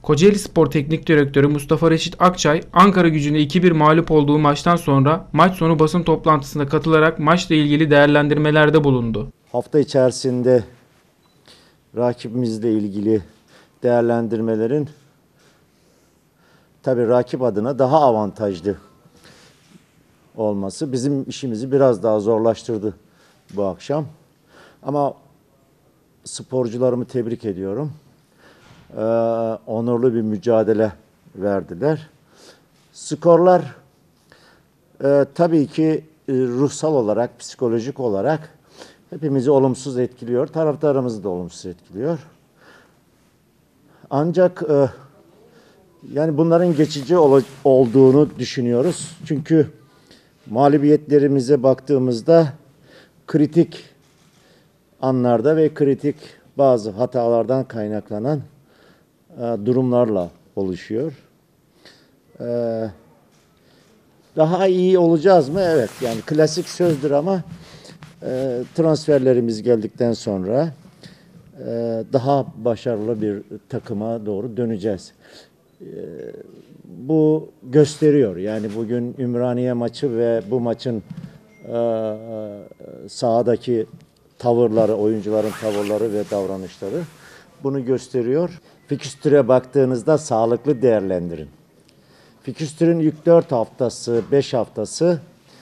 Kocaelispor Teknik Direktörü Mustafa Reşit Akçay, Ankaragücü'ne 2-1 mağlup olduğu maçtan sonra maç sonu basın toplantısına katılarak maçla ilgili değerlendirmelerde bulundu. Hafta içerisinde rakibimizle ilgili değerlendirmelerin tabii rakip adına daha avantajlı olması bizim işimizi biraz daha zorlaştırdı bu akşam. Ama sporcularımı tebrik ediyorum. Onurlu bir mücadele verdiler. Skorlar tabii ki ruhsal olarak, psikolojik olarak hepimizi olumsuz etkiliyor. Taraftarımızı da olumsuz etkiliyor. Ancak yani bunların geçici olduğunu düşünüyoruz. Çünkü mağlubiyetlerimize baktığımızda kritik anlarda ve kritik bazı hatalardan kaynaklanan durumlarla oluşuyor. Daha iyi olacağız mı? Evet. Yani klasik sözdür ama transferlerimiz geldikten sonra daha başarılı bir takıma doğru döneceğiz. Bu gösteriyor. Yani bugün Ümraniye maçı ve bu maçın sahadaki tavırları, oyuncuların tavırları ve davranışları bunu gösteriyor. Fikstüre baktığınızda sağlıklı değerlendirin. Fikstürün ilk 4 haftası, 5 haftası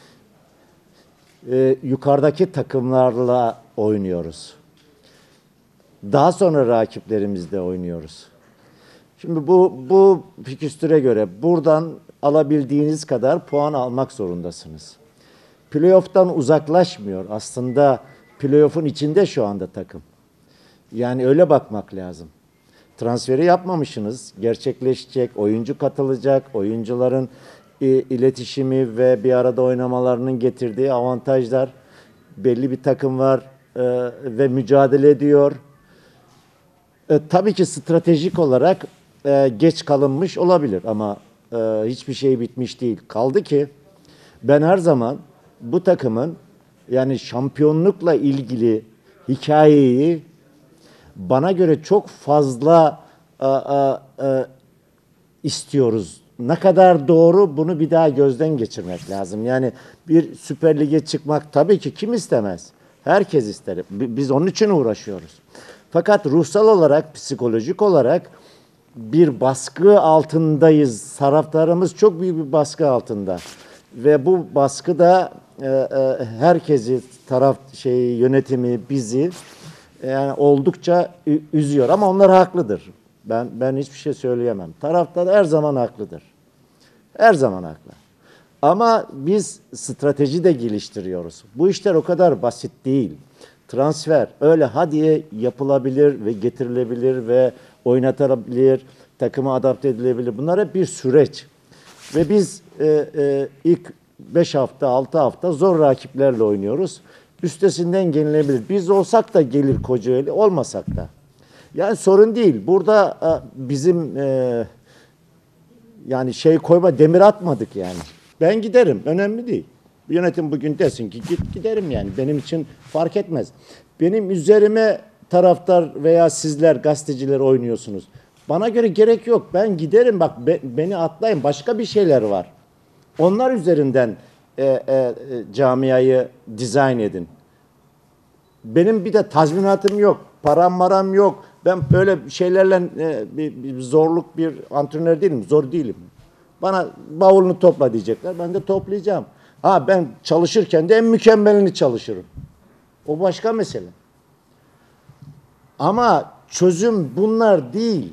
yukarıdaki takımlarla oynuyoruz. Daha sonra rakiplerimizle oynuyoruz. Şimdi bu fikstüre göre buradan alabildiğiniz kadar puan almak zorundasınız. Playoff'tan uzaklaşmıyor. Aslında playoff'un içinde şu anda takım. Yani öyle bakmak lazım. Transferi yapmamışsınız. Gerçekleşecek, oyuncu katılacak, oyuncuların iletişimi ve bir arada oynamalarının getirdiği avantajlar. Belli bir takım var ve mücadele ediyor. Tabii ki stratejik olarak geç kalınmış olabilir ama hiçbir şey bitmiş değil. Kaldı ki ben her zaman bu takımın yani şampiyonlukla ilgili hikayeyi bana göre çok fazla istiyoruz. Ne kadar doğru bunu bir daha gözden geçirmek lazım. Yani bir Süper Lig'e çıkmak tabii ki kim istemez? Herkes ister. Biz onun için uğraşıyoruz. Fakat ruhsal olarak, psikolojik olarak bir baskı altındayız. Taraftarımız çok büyük bir baskı altında. Ve bu baskı da herkesi, yönetimi, bizi yani oldukça üzüyor. Ama onlar haklıdır. Ben hiçbir şey söyleyemem. Taraftar her zaman haklıdır. Her zaman haklı. Ama biz strateji de geliştiriyoruz. Bu işler o kadar basit değil. Transfer öyle hadiye yapılabilir ve getirilebilir ve oynatılabilir, takıma adapte edilebilir. Bunlar hep bir süreç. Ve biz ilk 5 hafta, 6 hafta zor rakiplerle oynuyoruz. Üstesinden gelinebilir. Biz olsak da gelir Kocaeli, olmasak da. Yani sorun değil. Burada bizim yani demir atmadık yani. Ben giderim, önemli değil. Yönetim bugün desin ki giderim yani. Benim için fark etmez. Benim üzerime taraftar veya sizler gazeteciler oynuyorsunuz. Bana göre gerek yok. Ben giderim bak beni atlayın. Başka bir şeyler var. Onlar üzerinden camiayı dizayn edin. Benim bir de tazminatım yok. Param maram yok. Ben böyle şeylerle bir zorluk bir antrenör değilim. Zor değilim. Bana bavulunu topla diyecekler. Ben de toplayacağım. Ben çalışırken de en mükemmelini çalışırım. O başka mesele. Ama çözüm bunlar değil.